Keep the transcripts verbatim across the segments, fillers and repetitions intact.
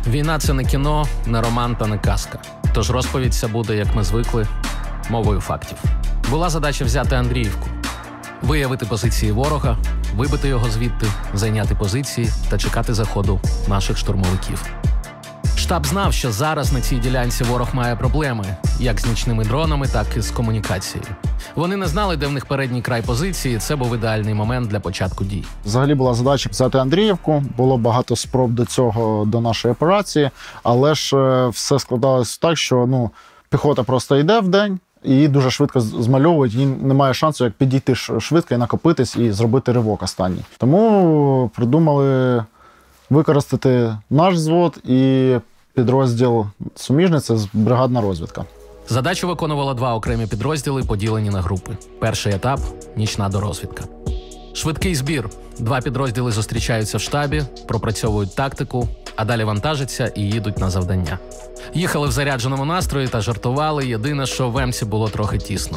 Війна – це не кіно, не роман та не казка. Тож розповідь ця буде, як ми звикли, мовою фактів. Була задача взяти Андріївку, виявити позиції ворога, вибити його звідти, зайняти позиції та чекати заходу наших штурмовиків. Штаб знав, що зараз на цій ділянці ворог має проблеми, як з нічними дронами, так і з комунікацією. Вони не знали, де в них передній край позиції, це був ідеальний момент для початку дій. Взагалі була задача взяти Андріївку, було багато спроб до цього, до нашої операції, але ж все складалось так, що ну, піхота просто йде в день, і її дуже швидко змальовують, їй немає шансу як підійти швидко і накопитись і зробити ривок останній. Тому придумали використати наш взвод і підрозділ суміжний – це бригадна розвідка. Задачу виконувало два окремі підрозділи, поділені на групи. Перший етап – нічна дорозвідка. Швидкий збір. Два підрозділи зустрічаються в штабі, пропрацьовують тактику, а далі вантажаться і їдуть на завдання. Їхали в зарядженому настрої та жартували, єдине, що в Емсі було трохи тісно.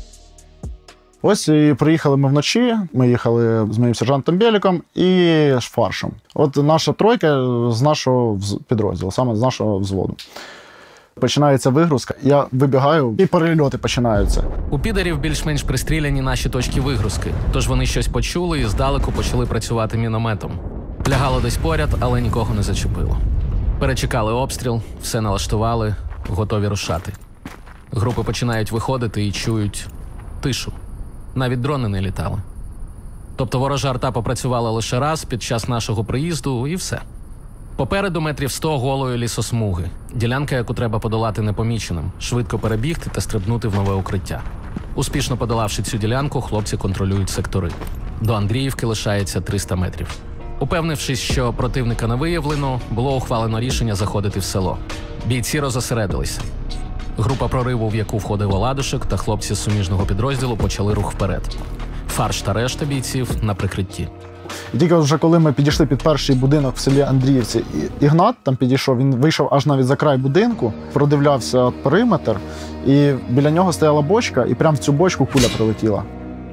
Ось і приїхали ми вночі, ми їхали з моїм сержантом Беліком і фаршем. От наша тройка з нашого підрозділу, саме з нашого взводу. Починається вигрузка, я вибігаю і перельоти починаються. У підерів більш-менш пристріляні наші точки вигрузки, тож вони щось почули і здалеку почали працювати мінометом. Лягало десь поряд, але нікого не зачепило. Перечекали обстріл, все налаштували, готові рушати. Групи починають виходити і чують тишу. Навіть дрони не літали. Тобто ворожа арта попрацювала лише раз під час нашого приїзду і все. Попереду метрів сто голої лісосмуги. Ділянка, яку треба подолати непоміченим, швидко перебігти та стрибнути в нове укриття. Успішно подолавши цю ділянку, хлопці контролюють сектори. До Андріївки лишається триста метрів. Упевнившись, що противника не виявлено, було ухвалено рішення заходити в село. Бійці розосередилися. Група прориву, в яку входив Оладушек, та хлопці з суміжного підрозділу почали рух вперед. Фарш та решта бійців на прикритті. І тільки вже коли ми підійшли під перший будинок в селі Андріївці, Ігнат там підійшов, він вийшов аж навіть за край будинку, продивлявся периметр, і біля нього стояла бочка, і прямо в цю бочку куля прилетіла.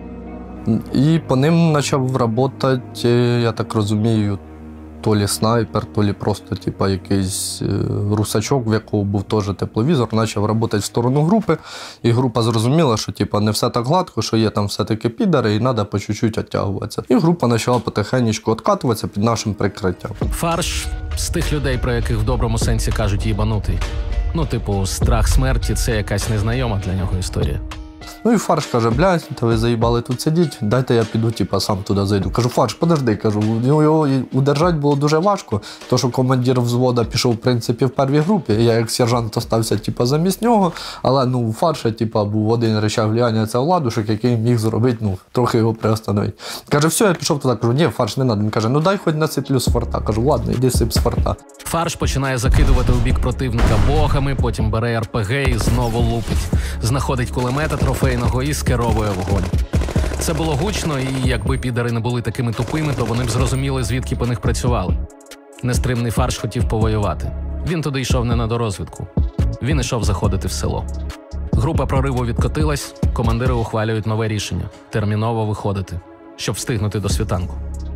І по ним почав працювати, я так розумію, то лі снайпер, то лі просто типу, якийсь русачок, в якого був теж тепловізор, почав працювати в сторону групи. І група зрозуміла, що типу, не все так гладко, що є там все-таки підари і треба по чуть-чуть відтягуватися. І група почала потихеньку відкатуватися під нашим прикриттям. Фарш з тих людей, про яких в доброму сенсі кажуть їбанутий. Ну, типу, страх смерті – це якась незнайома для нього історія. Ну і Фарш каже, блядь, та ви заїбали тут сидіть, дайте я піду, типа, сам туди зайду. Кажу, Фарш, подожди, кажу, його удержати було дуже важко, то що командир взвода пішов, в принципі, в первій групі, я як сержант остався, типа, замість нього, але, ну, у Фарша, типа, був один рычаг влияння, це Оладушек, який міг зробити, ну, трохи його приостановити. Каже, все, я пішов туди, кажу, ні, Фарш, не треба. Він каже, ну дай хоч насиплю з форта. Кажу, ладно, йди сип з форта. Фарш починає закидувати у бік противника богами, потім бере ер пе ге і знову лупить. Знаходить кулемета трофейного і скеровує вогонь. Це було гучно, і якби підари не були такими тупими, то вони б зрозуміли, звідки по них працювали. Нестримний Фарш хотів повоювати. Він туди йшов не на дорозвідку. Він йшов заходити в село. Група прориву відкотилась, командири ухвалюють нове рішення – терміново виходити, щоб встигнути до світанку.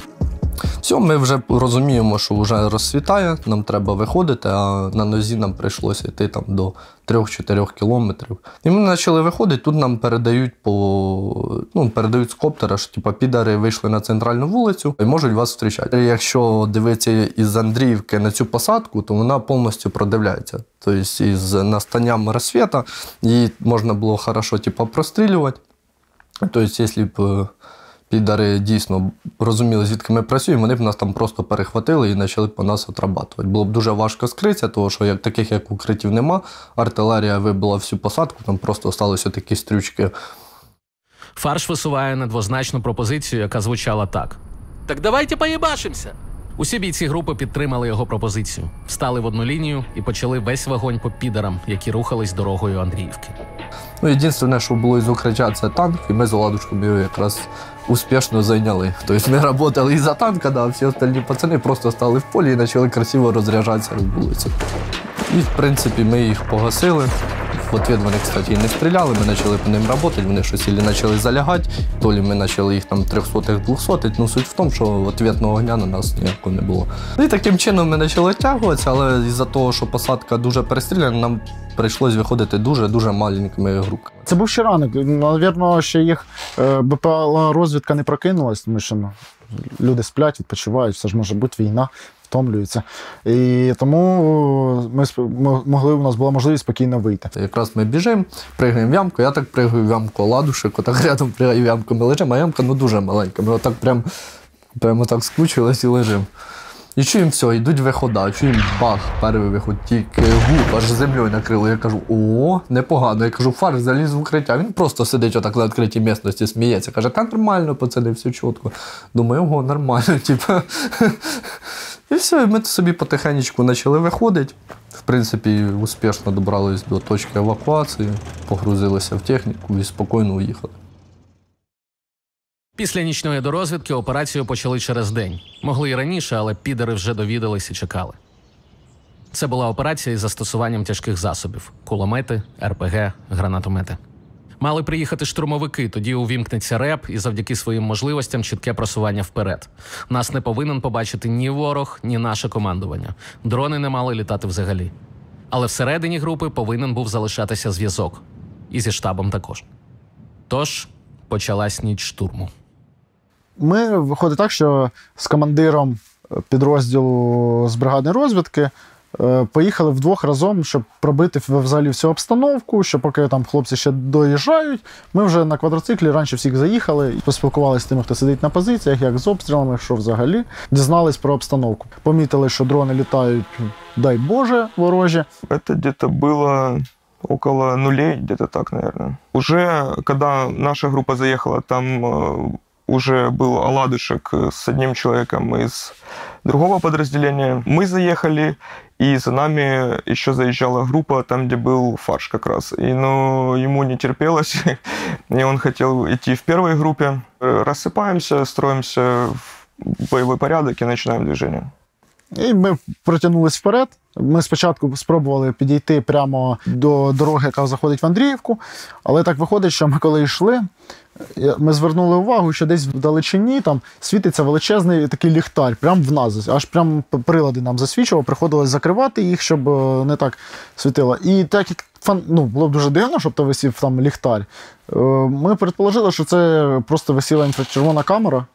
Все, ми вже розуміємо, що вже розсвітає, нам треба виходити, а на нозі нам прийшлося йти там до трьох-чотирьох кілометрів. І ми почали виходити, тут нам передають по, ну, передають з коптера, що типу, підари вийшли на центральну вулицю і можуть вас зустрічати. Якщо дивитися із Андріївки на цю посадку, то вона повністю продивляється. Тобто із настанням розсвіту її можна було хорошо типу, прострілювати. Тобто, якщо б підари дійсно розуміли, звідки ми працюємо, вони б нас там просто перехватили і почали по нас отрабатувати. Було б дуже важко скритися, тому що як, таких як укриттів нема, артилерія вибила всю посадку, там просто залишилися такі стрючки. Фарш висуває недвозначну пропозицію, яка звучала так. «Так давайте поїбашимся!» Усі бійці групи підтримали його пропозицію, встали в одну лінію і почали весь вогонь по підарам, які рухались дорогою Андріївки. Ну, єдине, що було із укриття, це танк, і ми з Оладушком його якраз успішно зайняли. Тобто ми працювали із-за танка, да, а всі остальні пацани просто стали в полі і почали красиво розряджатися в вулицю. І, в принципі, ми їх погасили. В ответ вони, кстати, і не стріляли, ми почали по ним працювати, вони щось і почали залягати, то лі ми почали їх там трьохсотих, двохсотих. Ну, суть в тому, що ответного огня на нас ніякого не було. І таким чином ми почали відтягуватися, але із-за того, що посадка дуже перестріляна, нам прийшлось виходити дуже-дуже маленькими групками. Це був ще ранок. Навірно, ще їх БПЛА-розвідка не прокинулась, тому що ну, люди сплять, відпочивають, все ж може бути війна, втомлюються. І тому ми могли, у нас була можливість спокійно вийти. Якраз ми біжимо, пригаємо в ямку, я так пригаю в ямку, ладушек, отак рядом пригаю в ямку, ми лежимо, а ямка ну дуже маленька. Ми отак прям, прямо так скучились і лежимо. І чуємо все, йдуть вихода, чуємо бах, перший виход, тільки гуп, аж землею накрило. Я кажу, о, непогано. Я кажу, фарш заліз в укриття. Він просто сидить отак на відкритій місцевості, сміється. Каже, та нормально, пацани, все чітко. Думаю, ого, нормально, типу. І все, і ми собі потихеньку почали виходити. В принципі, успішно добрались до точки евакуації, погрузилися в техніку і спокійно уїхали. Після нічної дорозвідки операцію почали через день. Могли і раніше, але підери вже довідались і чекали. Це була операція із застосуванням тяжких засобів – кулемети, ер пе ге, гранатомети. Мали приїхати штурмовики, тоді увімкнеться РЕП і завдяки своїм можливостям чітке просування вперед. Нас не повинен побачити ні ворог, ні наше командування. Дрони не мали літати взагалі. Але всередині групи повинен був залишатися зв'язок. І зі штабом також. Тож почалась ніч штурму. Ми виходить так, що з командиром підрозділу з бригадної розвідки поїхали вдвох разом, щоб пробити взагалі всю обстановку, що поки там хлопці ще доїжджають, ми вже на квадроциклі раніше всіх заїхали, поспілкувалися з тими, хто сидить на позиціях, як з обстрілами, що взагалі. Дізнались про обстановку. Помітили, що дрони літають, дай Боже, ворожі. Це десь було около нулей, где-то так, наверное. Уже, когда наша группа заехала, там уже был оладушек с одним человеком из другого подразделения. Мы заехали, и за нами еще заезжала группа, там, где был фарш как раз. И, ну, ему не терпелось, и он хотел идти в первой группе. Рассыпаемся, строимся в боевой порядок и начинаем движение. І ми протягнулись вперед. Ми спочатку спробували підійти прямо до дороги, яка заходить в Андріївку, але так виходить, що ми коли йшли, ми звернули увагу, що десь вдалечині там світиться величезний такий ліхтар, прямо в нас, аж прям прилади нам засвічували, приходилось закривати їх, щоб не так світило. І так як ну, було б дуже дивно, щоб то висів там ліхтар, ми предположили, що це просто висіла інфрачервона камера,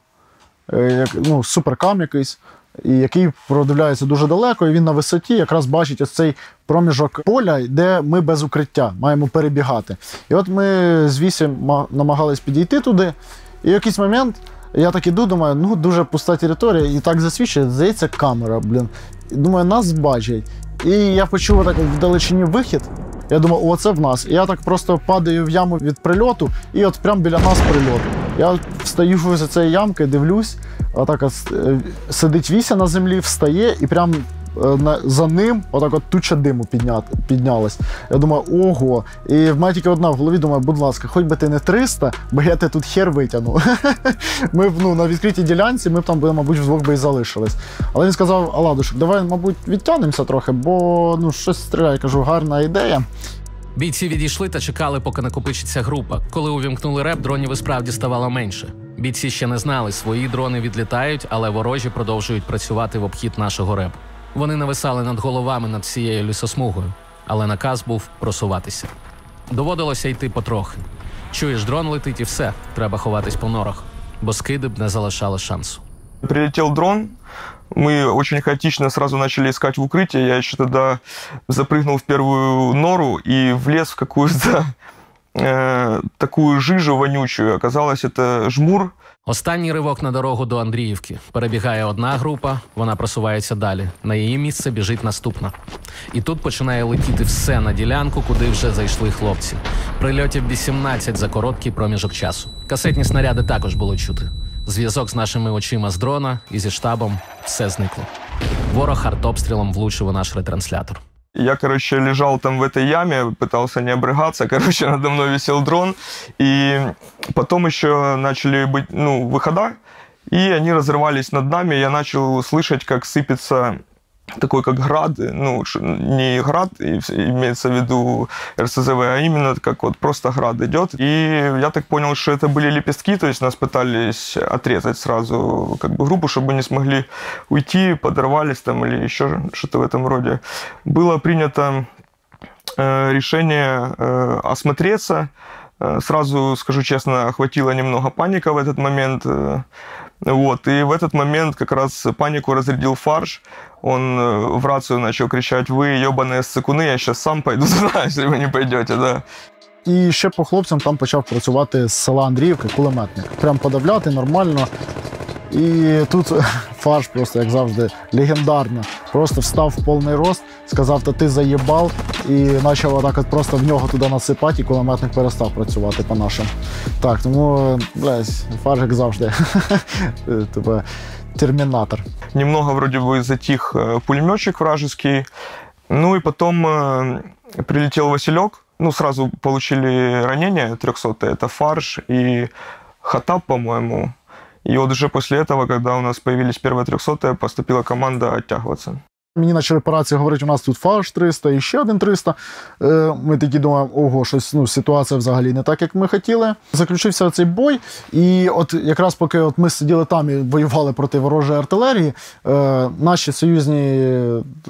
ну, суперкам якийсь, і який продивляється дуже далеко, і він на висоті якраз бачить ось цей проміжок поля, де ми без укриття маємо перебігати. І от ми з вісім намагались підійти туди, і в якийсь момент я так іду, думаю, ну дуже пуста територія, і так засвідчує, здається, камера, блін. І думаю, нас бачать. І я почув так вдалечині вихід, я думаю, о, це в нас. І я так просто падаю в яму від прильоту, і от прямо біля нас прильот. Я встаю з цієї ямки, дивлюсь, отак от сидить Віся на землі, встає, і прямо за ним отак от туча диму піднялась. Я думаю, ого. І в мене тільки одна в голові, думаю, будь ласка, хоч би ти не триста, бо я тебе тут хер витягну. Ми ну, на відкритій ділянці, ми б там, мабуть, вдвох би і залишились. Але він сказав, Аладушек, давай, мабуть, відтягнемося трохи, бо ну, щось стріляє. Я кажу, гарна ідея. Бійці відійшли та чекали, поки накопичиться група. Коли увімкнули реп, дронів і справді ставало менше. Бійці ще не знали, свої дрони відлітають, але ворожі продовжують працювати в обхід нашого репу. Вони нависали над головами над всією лісосмугою, але наказ був просуватися. Доводилося йти потрохи. Чуєш, дрон летить і все, треба ховатись по норах, бо скиди б не залишали шансу. Прилетел дрон, мы очень хаотично сразу начали искать в укрытие. Я еще тогда запрыгнул в первую нору и влез в какую-то э, такую жижу вонючую. Оказалось, это жмур. Останній ривок на дорогу до Андріївки. Перебігає одна група, вона просувається далі. На її місце біжить наступна. І тут починає летіти все на ділянку, куди вже зайшли хлопці. Прильотів вісімнадцять за короткий проміжок часу. Касетні снаряди також було чути. Зв'язок з нашими очима з дрона і зі штабом – все зникло. Ворог артобстрілом влучив у наш ретранслятор. Я, короче, лежал там в этой яме, пытался не обрыгаться, короче, надо мной висел дрон, и потом еще начали быть, ну, выхода, и они разрывались над нами, я начал слышать, как сыпется такой как град, ну, не град, имеется в виду эр эс зэ вэ, а именно как вот просто град идет. И я так понял, что это были лепестки, то есть нас пытались отрезать сразу как бы группу, чтобы не смогли уйти, подорвались там или еще что-то в этом роде. Было принято э, решение э, осмотреться. Э, сразу, скажу честно, охватила немного паника в этот момент. Э, Вот, и в этот момент как раз панику разрядил Фарш. Он в рацию начал кричать: «Вы ебаные ссыкуни, я сейчас сам пойду туда, если вы не пойдете». Да. І ще по хлопцям там почав працювати з села Андріївки кулеметник. Прям подавляти нормально. І тут Фарш просто, як завжди, легендарно. Просто встав в повний рост, сказав: «Та ти заєбав», і почав отак от просто в нього туди насипати, і кулеметник перестав працювати по нашим. Так, тому, блядь, Фарш, як завжди, типа термінатор. Немного вроде бы затих пулеметчик вражеский. Ну и потом прилетел Василек. Ну, сразу получили ранение трехсотые. Это Фарш и Хатаб, по-моему. И вот уже после этого, когда у нас появились первые трехсотые, поступила команда оттягиваться. Мені почали по рації говорити: у нас тут Фарш триста і ще один триста. Ми такі думаємо: ого, щось, ну, ситуація взагалі не так, як ми хотіли. Заключився цей бой, і от якраз поки от ми сиділи там і воювали проти ворожої артилерії, наші союзні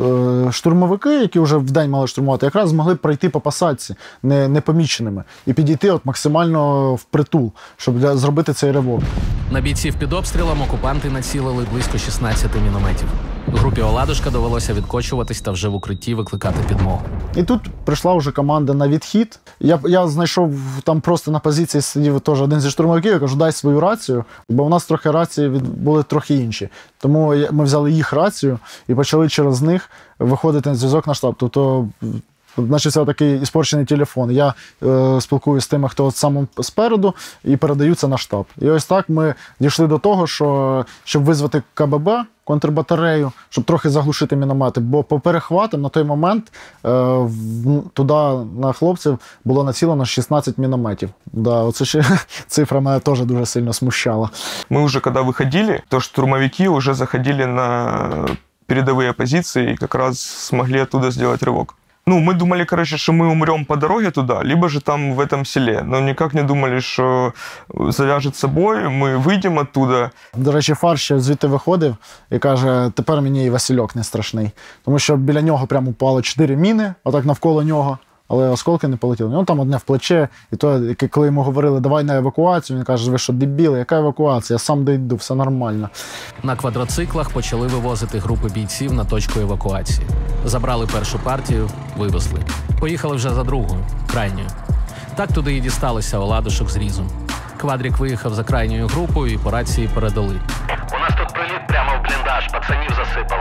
штурмовики, які вже вдень мали штурмувати, якраз змогли пройти по посадці непоміченими і підійти от максимально впритул, щоб зробити цей ривок. На бійців під обстрілом окупанти націлили близько шістнадцяти мінометів. Групі Оладушка довелося відкочуватись та вже в укритті викликати підмогу. І тут прийшла вже команда на відхід. Я, я знайшов там просто на позиції, сидів теж один зі штурмовиків, я кажу: дай свою рацію, бо у нас трохи рації від, були трохи інші. Тому ми взяли їх рацію і почали через них виходити на зв'язок на штаб. Тобто почався такий іспорчений телефон. Я е, спілкуюся з тими, хто от саме спереду, і передаю це на штаб. І ось так ми дійшли до того, що щоб визвати ка бе бе, контрбатарею, щоб трохи заглушити міномети. Бо по перехватам на той момент е, в, туди на хлопців було націлено шістнадцять мінометів. Да, оце ще цифра мене теж дуже сильно смущала. Ми вже коли виходили, то штурмовики вже заходили на передові позиції і якраз змогли оттуда зробити ривок. Ну, мы думали, короче, что мы умрем по дороге туда, либо же там в этом селе. Но никак не думали, что завяжется бой, мы выйдем оттуда. До речі, Фарш ще звідти виходив і каже: тепер мені і Васильок не страшний. Тому що біля нього прямо упало чотири міни, отак навколо нього. Але осколки не полетіли. Ну, там одне в плече. І то, коли йому говорили: давай на евакуацію, він каже: ви що, дебіли, яка евакуація? Я сам дойду, все нормально. На квадроциклах почали вивозити групи бійців на точку евакуації. Забрали першу партію, вивезли. Поїхали вже за другою, крайньою. Так туди і дісталися Оладушок з Різом. Квадрік виїхав за крайньою групою і по рації передали: у нас тут приліт прямо в бліндаж, пацанів засипало.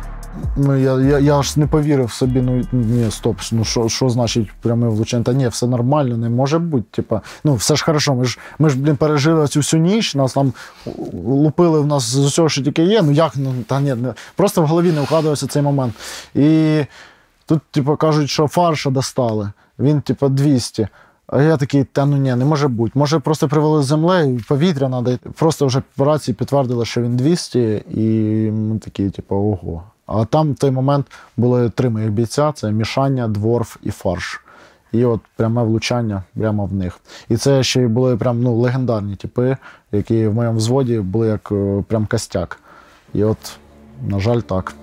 Ну, я, я, я аж не повірив собі: ну, ні, стоп, ну, що, що значить пряме влучання? Та ні, все нормально, не може бути. Типа, ну, все ж хорошо, ми ж, ми ж, блін, пережили цю всю ніч, нас там лупили в нас з усього, що тільки є, ну як, ну, та ні, не, просто в голові не вкладався цей момент. І тут, типу, кажуть, що Фарша достали, він, типу, двісті. А я такий: та ну ні, не може бути. Може, просто привели з землею, повітря треба. Просто вже по рації підтвердили, що він двісті, і ми такі, типу, ого. А там в той момент були три моїх бійця: це Мішаня, Дворф і Фарш. І от пряме влучання прямо в них. І це ще й були прям, ну, легендарні типи, які в моєму взводі були як прям костяк. І от, на жаль, так.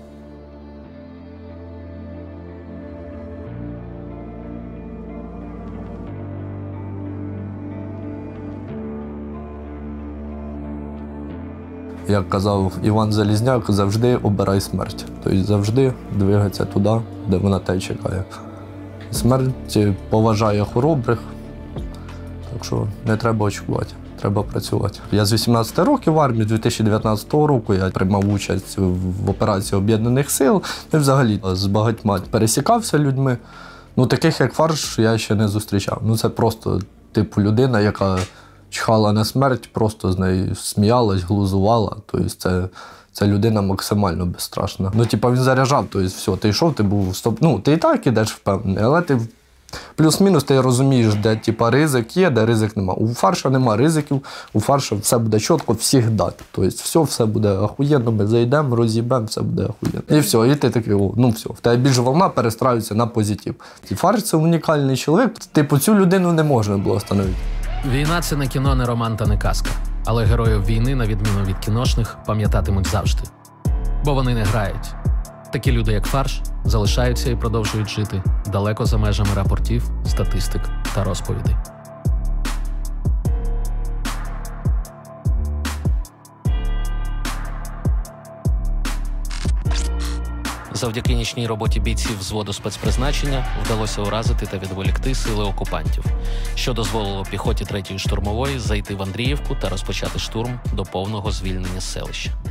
Як казав Іван Залізняк, завжди обирай смерть. Тобто завжди двигатися туди, де вона тебе чекає. Смерть поважає хоробрих, так що не треба очікувати, треба працювати. Я з вісімнадцяти років в армії, з дві тисячі дев'ятнадцятого року я приймав участь в операції Об'єднаних сил. І взагалі з багатьма пересікався людьми. Ну, таких як Фарш я ще не зустрічав. Ну, це просто типу людина, яка чхала на смерть, просто з нею сміялась, глузувала. Тобто це, це людина максимально безстрашна. Ну, типу, він заряджав, тобто все, ти йшов, ти був стоп. Ну, ти і так ідеш впевнений, але ти Плюс-мінус ти розумієш, де типа, ризик є, де ризик нема. У фарша нема ризиків, у фарша все буде чітко, завжди. Тобто все, все буде охуєнно, ми зайдемо, роз'їбемо, все буде охуєнно. І все, і ти такий, о, ну все, в тебе більше волна перестраюється на позитив. І фарш – це унікальний чоловік, типу цю людину не можна було встановити. Війна – це не кіно, не роман та не казка. Але героїв війни, на відміну від кіношних, пам'ятатимуть завжди. Бо вони не грають. Такі люди, як Фарш, залишаються і продовжують жити далеко за межами рапортів, статистик та розповідей. Завдяки нічній роботі бійців взводу спецпризначення вдалося уразити та відволікти сили окупантів, що дозволило піхоті третьої штурмової зайти в Андріївку та розпочати штурм до повного звільнення селища.